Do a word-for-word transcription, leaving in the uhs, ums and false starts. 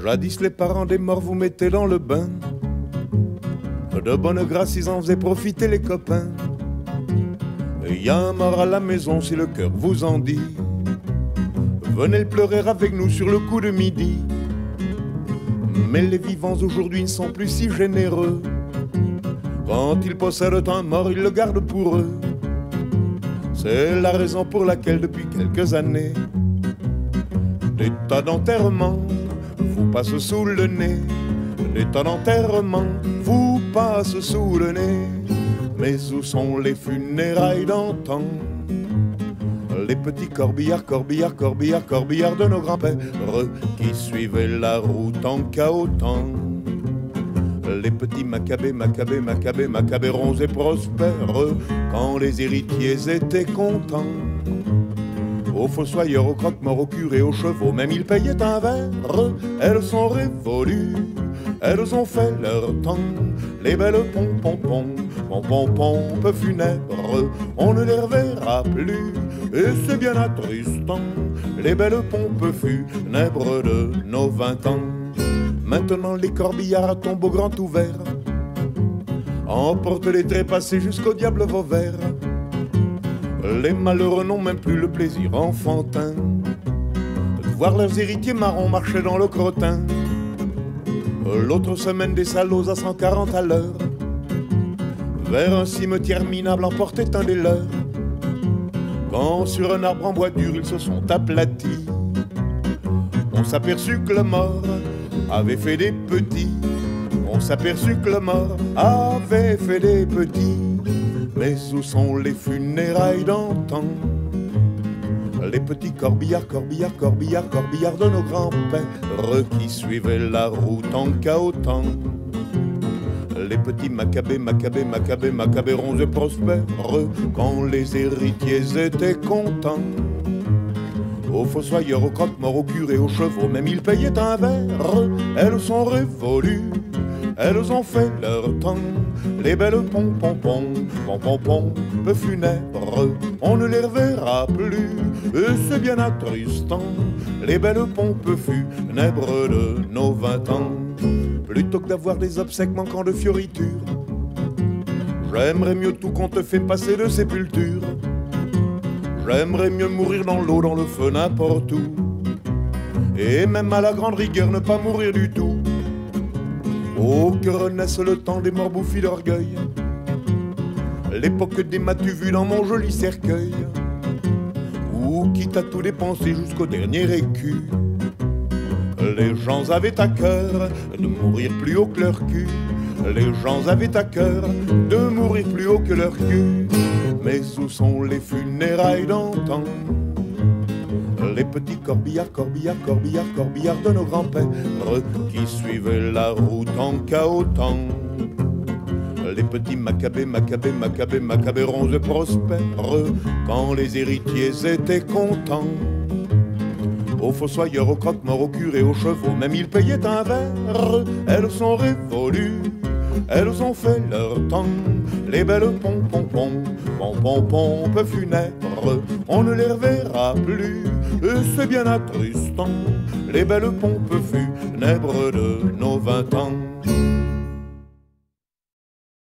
Jadis les parents des morts vous mettaient dans le bain. De bonne grâce ils en faisaient profiter les copains. Il y a un mort à la maison si le cœur vous en dit. Venez le pleurer avec nous sur le coup de midi. Mais les vivants aujourd'hui ne sont plus si généreux. Quand ils possèdent un mort, ils le gardent pour eux. C'est la raison pour laquelle depuis quelques années des tas d'enterrements vous passent sous le nez. Des tas d'enterrements vous passent sous le nez. Mais où sont les funérailles d'antan? Les petits corbillards, corbillards, corbillards, corbillards de nos grands-pères qui suivaient la route en cahotant. Les petits macabées, macabées, macabées, macabérons et prospères quand les héritiers étaient contents. Aux fossoyeurs, aux croque-morts, aux curés, aux chevaux, même ils payaient un verre. Elles sont révolues, elles ont fait leur temps. Les belles pom-pom-pom, pom-pom-pompes funèbres, on ne les reverra plus, et c'est bien attristant. Les belles pompes funèbres de nos vingt ans. Maintenant les corbillards tombent au grand ouvert, emportent les trépassés jusqu'au diable Vauvert. Les malheureux n'ont même plus le plaisir enfantin de voir leurs héritiers marrons marcher dans le crottin. L'autre semaine des salauds à cent quarante à l'heure vers un cimetière minable emportait un des leurs. Quand sur un arbre en bois dur ils se sont aplatis, on s'aperçut que le mort avait fait des petits. On s'aperçut que le mort avait fait des petits. Mais où sont les funérailles d'antan? Les petits corbillards, corbillards, corbillards, corbillards de nos grands-pères qui suivaient la route en cahotant. Les petits macabées, macabées, macabées, macabérons et prospères quand les héritiers étaient contents. Aux fossoyeurs, aux croque-morts, aux curés, aux chevaux, même ils payaient un verre. Elles sont révolues, elles ont fait leur temps. Les belles pom-pom-pom, pom-pom-pompes funèbres, on ne les reverra plus, et c'est bien attristant. Les belles pompes funèbres de nos vingt ans. Plutôt que d'avoir des obsèques manquant de fioritures, j'aimerais mieux tout qu'on te fait passer de sépulture. J'aimerais mieux mourir dans l'eau, dans le feu, n'importe où, et même à la grande rigueur ne pas mourir du tout. Oh, que renaisse le temps des morts bouffis d'orgueil, l'époque des m'as-tu vu dans mon joli cercueil, où quitte à tout dépenser jusqu'au dernier écu, les gens avaient à cœur de mourir plus haut que leur cul. Les gens avaient à cœur de mourir plus haut que leur cul. Mais où sont les funérailles d'antan? Les petits corbillards, corbillards, corbillards, corbillards de nos grands-pères qui suivaient la route en cahotant. Les petits macabées, macabées, macabées, macabérons et prospères quand les héritiers étaient contents. Aux fossoyeurs, aux croque-morts, aux curés, aux chevaux, même ils payaient un verre. Elles sont révolues, elles ont fait leur temps. Les belles pom-pom-pom, pom-pom-pompes funèbres, on ne les reverra plus, et c'est bien attristant. Les belles pompes funèbres de nos vingt ans.